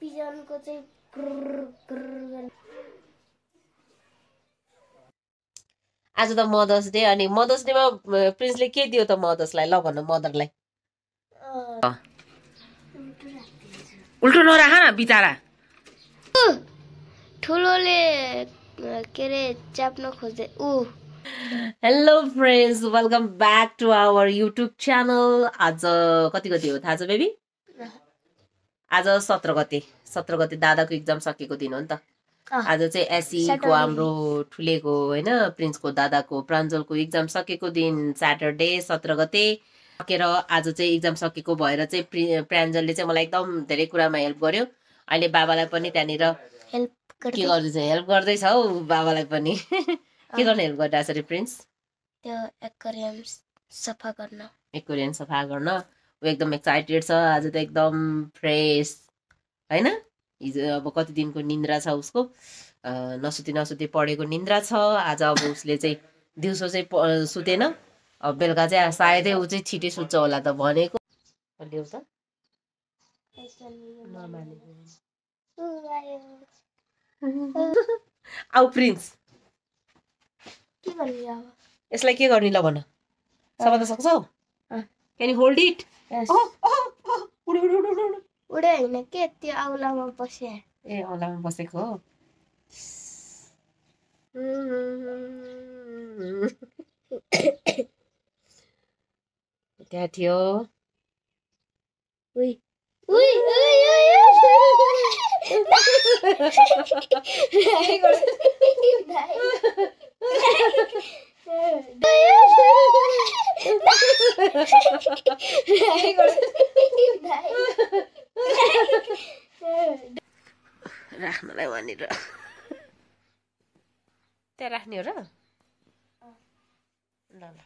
पिजनको चाहिँ आज त मदर्स डे अनि मदर्स डेमा प्रिन्सले के दियो त मदर्सलाई ल भन्न मदरलाई उल्टो नराख बिचारा ठुलोले के रे च्याप्न खोजे hello friends welcome back to our YouTube channel आज कति गते हो थाहा छ बेबी आज 17 गते दादाको एक्जाम सकेको दिन हो नि त आज चाहिँ एसीको हाम्रो ठुलेको होइन प्रिन्सको दादाको प्राञ्जलको एक्जाम सकेको दिन स्याटरडे 17 गते सकेर आज चाहिँ एक्जाम सकेको भएर चाहिँ प्राञ्जलले चाहिँ मलाई एकदम धेरै कुरामा हेल्प गर्यो अहिले बाबालाई पनि त्यहाँनिर के गर्दैछ हेल्प गर्दैछ हौ बाबालाई पनि के गर्न हेल्प गरिरहेछ रे प्रिन्स त्यो एक्वेरियम सफा गर्न ऊ एकदम एक्साइटेड छ आज त एकदम फ्रेस हैन हिजो अब कति दिनको निन्द्रा छ उसको नसुती पढेको निन्द्रा छ आज अब उसले चाहिँ दिउँसो चाहिँ सुतेन अब बेलुका चाहिँ सायदै ऊ चाहिँ छिटै सुत्छ होला त भनेको ल्याउ त आउ प्रिन्स यसलाई के गर्ने ल भन समात्न सक्छौ क्यान यु होल्ड इट उडे हैन के त्यो औलामा बसे ए औलामा बसेको हो त्यहाँ थियो उइ उइ राख्नलाई भनेर त्यहाँ राख्ने हो र ल ल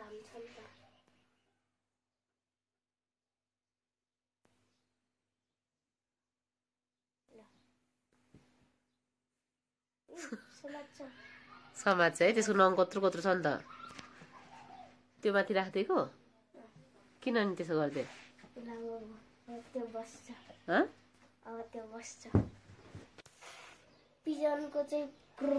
समाज है त्यसको नङ कत्रो छ नि त त्यो माथि राखिदिएको किन नि त्यसो गर्दै पिजनको चाहिँ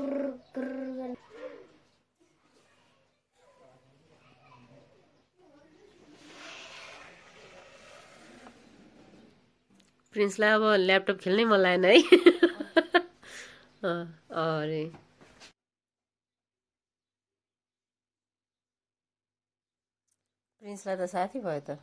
प्रिन्सलाई अब ल्यापटप खेल्नै मन लागेन है अरे प्रिन्सलाई त साथी भयो त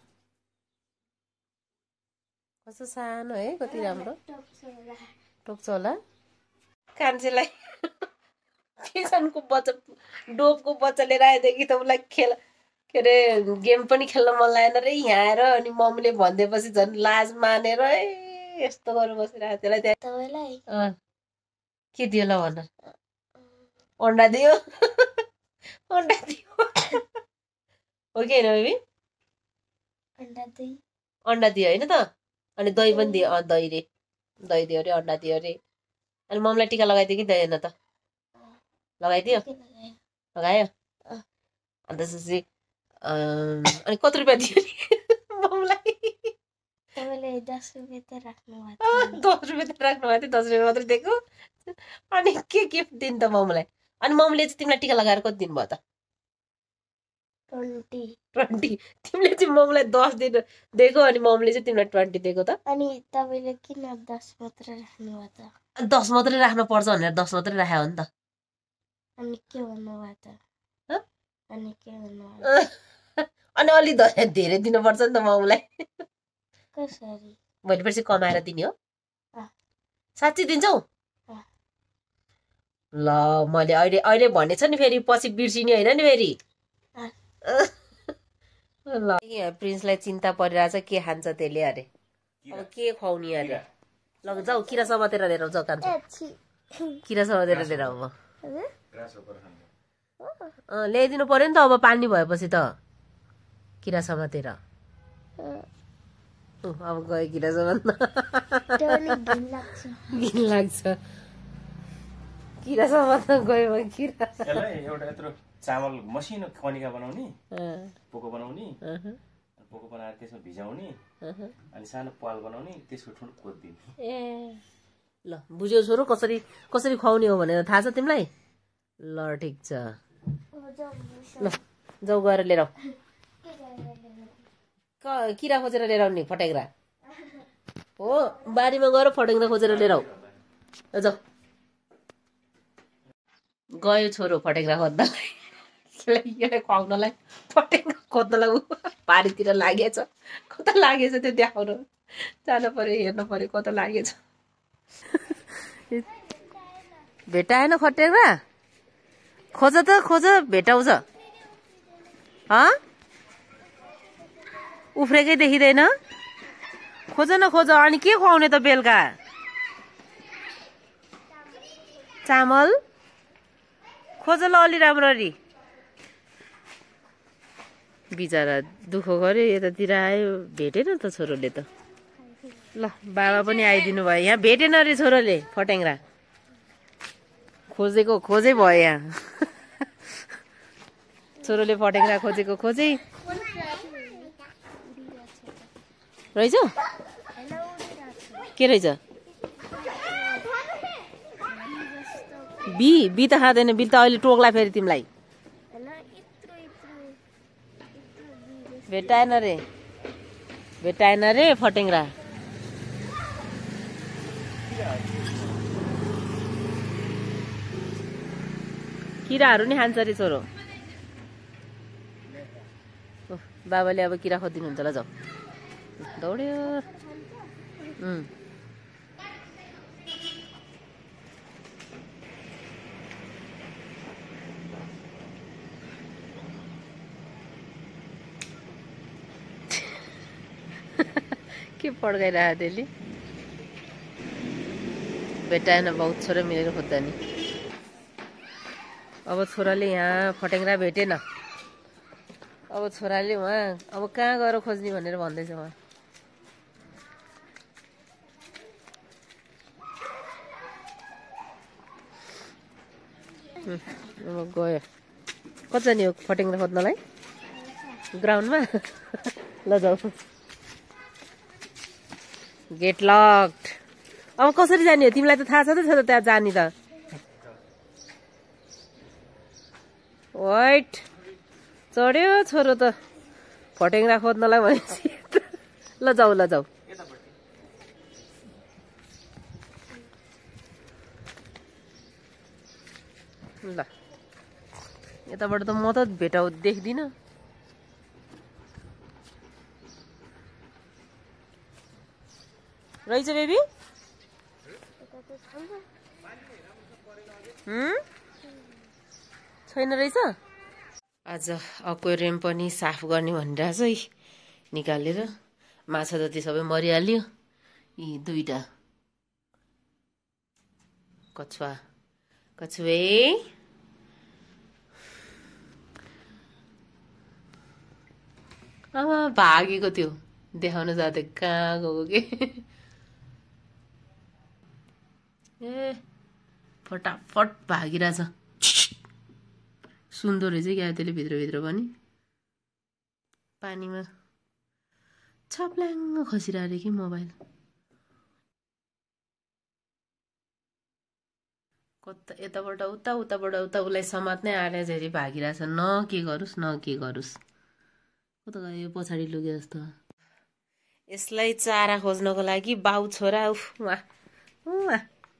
कस्तो सानो है कति राम्रो टोक्छ होला कान्छेलाई किसनको बच्चा डोपको बच्चा लिएर आएदेखि त उसलाई खेल के अरे गेम पनि खेल्न मन लागेन रे यहाँ आएर अनि मम्मीले भनिदिएपछि झन् लाज मानेर यस्तो गरेर बसिरहेको त्यसलाई त्यहाँ के दियो ल भन अन्डा दियो अन्डा दियो हो कि होइन बेबी अन्डा दियो होइन त अनि दही पनि दियो दही रे दही दियो अरे अन्डा दियो अरे अनि मम्मीलाई टिका लगाइदियो कि दिएन त लगाइदियो लगायो अन्त त्यसपछि अनि कति रुपियाँ दियो नि मम्मीलाई तपाईँले 10 रुपियाँ त राख्नु भएको थियो 10 रुपियाँ मात्रै दिएको अनि के गिफ्ट दिनु त मम्मीलाई अनि मम्मीले चाहिँ तिमीलाई टिका लगाएर कति दिनुभयो त 20 तिमीले चाहिँ मम्मीलाई 10 दिएको अनि मम्मीले चाहिँ तिमीलाई 20 दिएको त अनि तपाईँले किन 10 मात्र राख्नुभयो त 10 मात्रै राख्नु पर्छ भनेर 10 मात्रै राख्यो हो नि त अनि के भन्नुभयो त अनि अलि धेरै दिनुपर्छ नि त मम्मीलाई कसरी भोलि पर्सि कमाएर दिने हो साँच्चै दिन्छौ ल मैले अहिले भनेछ नि फेरि पछि बिर्सिने होइन नि फेरि ल प्रिन्सलाई चिन्ता परिरहेछ के खान्छ त्यसले अरे अब के खुवाउने अरे ल जाऊ किरा समातेर लिएर जाऊ कान्छ किरा समातेर लिएर अब ल्याइदिनु पर्यो नि त अब पानी भएपछि त किरा समातेर अब गयो किरा समात्न घिन लाग्छ किरा समात्न गयो किरा एउटा यत्रो चामल मसिनो कनिका बनाउने पोको बनाउने पोको बनाएर त्यसमा भिजाउने अनि सानो पाल बनाउने त्यसको ठुलो कोदिने। ए ल बुझ्यौ छोरो कसरी कसरी खुवाउने हो भनेर थाहा छ तिमीलाई? ल ठिक छ ल जाऊ गएर लिएर आऊ। किरा खोजेर लिएर आउने फट्याङ्ग्रा हो बारीमा गएर फट्याङ्ग्रा खोजेर लिएर आऊ जाऊ। गयो छोरो फट्याङ्ग्रा खोज्नलाई खुवाउनलाई फट्याङ्ग्रा खोज्नलाई ऊ बारीतिर लागेछ। कता लागेछ त्यो देखाउनु जानु पर्यो हेर्नु पर्यो कता लागेछ। भेटाएन फट्याङ्ग्रा खोज त खोज भेटाउँछ उफ्रेकै देखिँदैन खोज न खोज। अनि के खुवाउने त बेलुका? चामल खोज ल अलि राम्ररी। बिचरा दुःख गर्यो यतातिर आयो भेटेन त छोरोले त। ल बाबा पनि आइदिनु भयो यहाँ भेटेन अरे छोरोले फट्याङ्ग्रा खोजेको खोजै भयो यहाँ। छोरोले फट्याङ्ग्रा खोजेको खोजै रहेछ। के रहेछ? बी त खाँदैन बी त अहिले टोक्ला फेरि तिमीलाई। भेटाएन रे फट्याङ्ग्रा। किराहरू नि खान्छ अरे छोरो। बाबाले अब किरा खोजिदिनुहुन्छ ल जाऊ दौड्यो। के पड्काइरहेको त्यसले? भेटाएन बहुत छोरा मिलेर खोज्दा नि। अब छोराले यहाँ फट्याङ्ग्रा भेटेन। अब छोराले उहाँ अब कहाँ गएर खोज्ने भनेर भन्दैछ उहाँ। अब गयो कता जाने हो फट्याङ्ग्रा खोज्नलाई? ग्राउन्डमा ल जाऊ। Gate locked. अब कसरी जाने हो तिमीलाई त थाहा छ त त्यहाँ जाने त। वाइट चढ्यो छोरो त फट्याङ्ग्रा खोज्नलाई भनेपछि। ल जाऊ ल जाऊ। ल यताबाट त म त देख्दिन। रहेछ बेबी? छैन रहेछ। आज एक्वेरियम पनि साफ गर्ने भनिरहेछ है निकालेर। माछा जति सबै मरिहाल्यो। यी दुईटा कछुवा कछुवे भागेको थियो देखाउन जाँदै कहाँ गएको के। ए फटाफट भागिरहेछ। सुन्दो रहेछ क्या त्यसले भित्रभित्र पनि पानीमा छप्ल्याङ्ग खसिरहेको अरे कि मोबाइल। कता यताबाट उता उताबाट उता उसलाई समात्नै आएर झरी भागिरहेछ। न के गरोस् न के गरोस्। कता गयो पछाडि लुगे जस्तो। यसलाई चारा खोज्नको लागि बाउ छोरा उहाँ उहाँ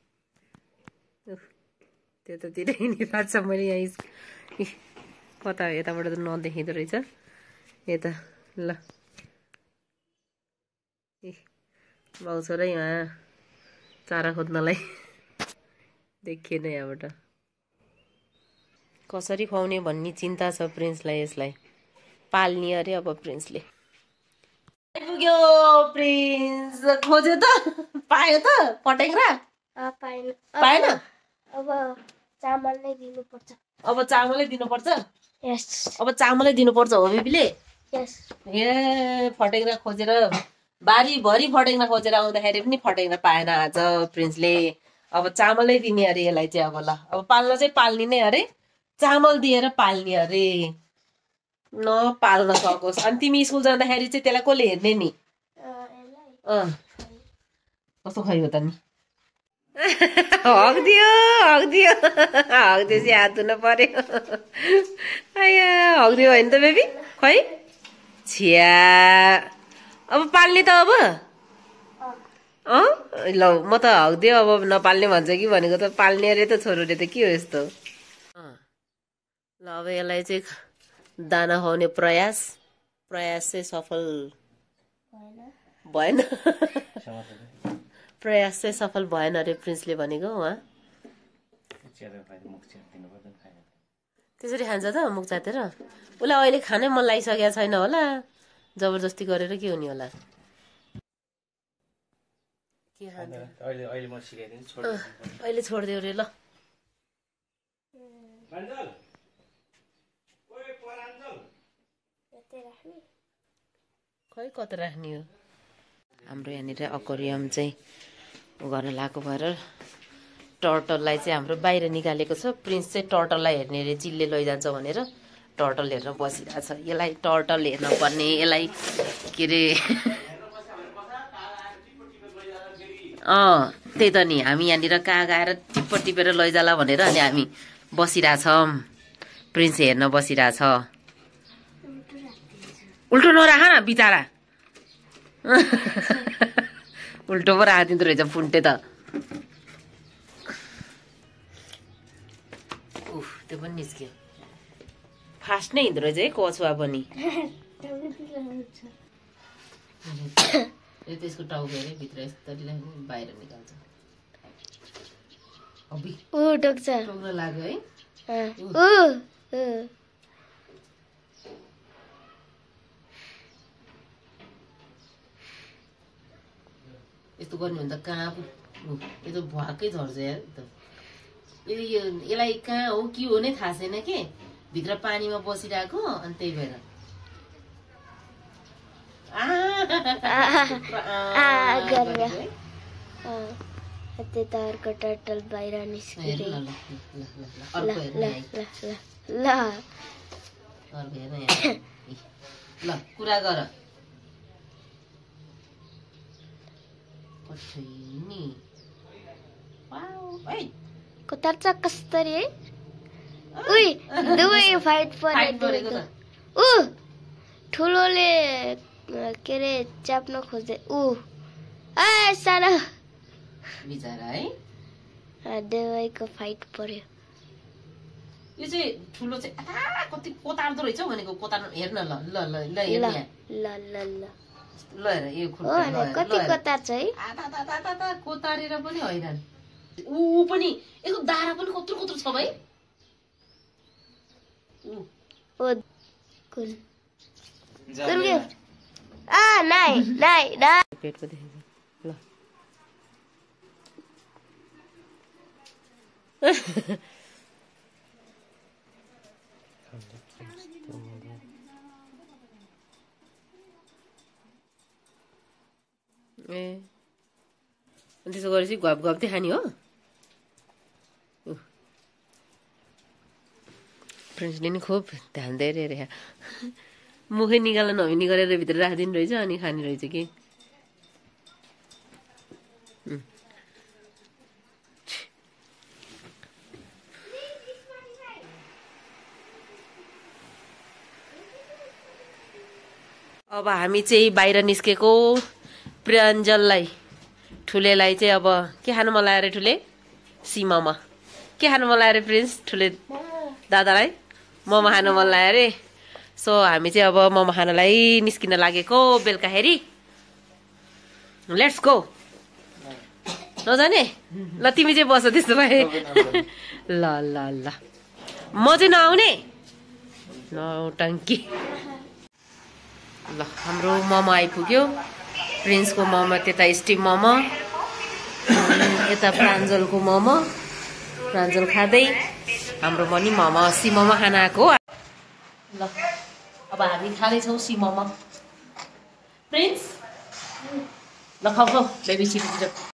त्यतातिर हिँडिरहेको छ। मैले यहाँ कता यताबाट त नदेखिँदो रहेछ यता। ल बाउ छोरा यहाँ चारा खोज्नलाई देखिएन यहाँबाट। कसरी खुवाउने भन्ने चिन्ता छ प्रिन्सलाई। यसलाई पाल्ने अरे अब प्रिन्सले। आइपुग्यो प्रिन्स। खोज्यो त पायो त फट्याङ्ग्रा? पाएन। अब चामल नै दिनुपर्छ। अब चामलै दिनुपर्छ। यस अब चामलै दिनुपर्छ हो बेबीले। यस ए फट्याङ्ग्रा खोजेर बारीभरि फट्याङ्ग्रा खोजेर आउँदाखेरि पनि फट्याङ्ग्रा पाएन आज प्रिन्सले। अब चामलै दिने अरे यसलाई चाहिँ। अब ल अब पाल्न चाहिँ पाल्ने नै अरे चामल दिएर पाल्ने अरे। नपाल्न सकोस्। अनि तिमी स्कुल जाँदाखेरि चाहिँ त्यसलाई कसले हेर्ने नि? कस्तो खै हो त नि? हग्दियो हग्दिएपछि हात धुन पर्यो। आया हग्दियो होइन त बेबी? खै छ्या अब पाल्ने त अब? ल म त हग्दियो अब नपाल्ने भन्छ कि भनेको त पाल्ने अरे त छोरोले त के हो यस्तो? ल अब यसलाई चाहिँ दाना खुवाउने प्रयास चाहिँ सफल भएन। प्रयास चाहिँ सफल भएन अरे प्रिन्सले भनेको। उहाँ त्यसरी खान्छ त मुख चातेर? उसलाई अहिले खानै मन लागिसकेको छैन होला, जबरजस्ती गरेर के हुने होला? के खान्छ अहिले? छोडिदियो अरे। ल खै कता राख्ने हो? हाम्रो यहाँनिर अक्वेरियम चाहिँ गर्न लगाएको भएर टर्टललाई चाहिँ हाम्रो बाहिर निकालेको छ। प्रिन्स चाहिँ टर्टललाई हेर्ने अरे, चिलले लैजान्छ भनेर टर्टल हेर्न बसिरहेको छ। यसलाई टर्टल हेर्न पर्ने, यसलाई के अरे त्यही त नि, हामी यहाँनिर कहाँ गएर टिपेर लैजाला भनेर अनि हामी बसिरहेछौँ। प्रिन्स हेर्न बसिरहेछ। उल्टो नराख न बिचरा। उल्टो पो राखिदिँदो रहेछ फुन्टे त। त्यो पनि निस्क्यो। फास्ट नै हिँड्दो रहेछ है कछुवा पनि। त्यसको टाउको हेरे भित्र यस्तरी बाहिर निकाल्छ। टोक्न लाग्यो है। यस्तो गर्ने भने त कहाँ यो त भुवाकै झर्छ यार। यसलाई कहाँ हो के हो नै थाहा छैन के, भित्र पानीमा बसिरहेको अनि त्यही भएर। अर्को टर्टल बाहिर निस्कियो। ल कुरा गर। कतार छ कस्तरी है? उइ दुवै फाइट परेको त। ठुलोले के अरे च्याप्न खोज्दै सानो बिचरा है। दुवैको फाइट पर्यो। यो चाहिँ ठुलो चाहिँ कति कोतार्दो रहेछ भनेको। कोतार हेर्न। ल ल ल ल हेर्न ल हेर यो कति कोतार छ है? आधा कोतारेर पनि हैरान। ऊ पनि यसको दारा पनि कत्रो छ भाइ। पेटको देखेछ। ल त्यसो गरेपछि घप चाहिँ खाने हो। फ्रेन्ड्सले नि खुब ध्यान दिएर हेरे। मुखै निकाल्न नहुने गरेर भित्र राखिदिनु रहेछ अनि खाने रहेछ कि। अब हामी चाहिँ बाहिर निस्केको। प्राञ्जललाई ठुलेलाई चाहिँ अब के खानु मन लाग्यो अरे? ठुले सीमामा के खानु मन लाग्यो अरे? प्रिन्स ठुले दादालाई मोमो खानु मन लाग्यो अरे। सो हामी चाहिँ अब मोमो खानलाई निस्किन लागेको बेलुकाखेरि। Let's go. नजाने? ल तिमी चाहिँ बस त्यसो भए। ल ल ल म चाहिँ नआउने नौटङ्की। ल हाम्रो मोमो आइपुग्यो। प्रिन्सको मोमो त्यता स्टिम मोमो, यता प्राञ्जलको मोमो। प्राञ्जल खाँदै हाम्रो पनि मोमो सी मोमो खान आएको। ल अब हामी खाँदैछौँ सी मोमो। प्रिन्स ल खाऊ बेबी छिटो छिटो।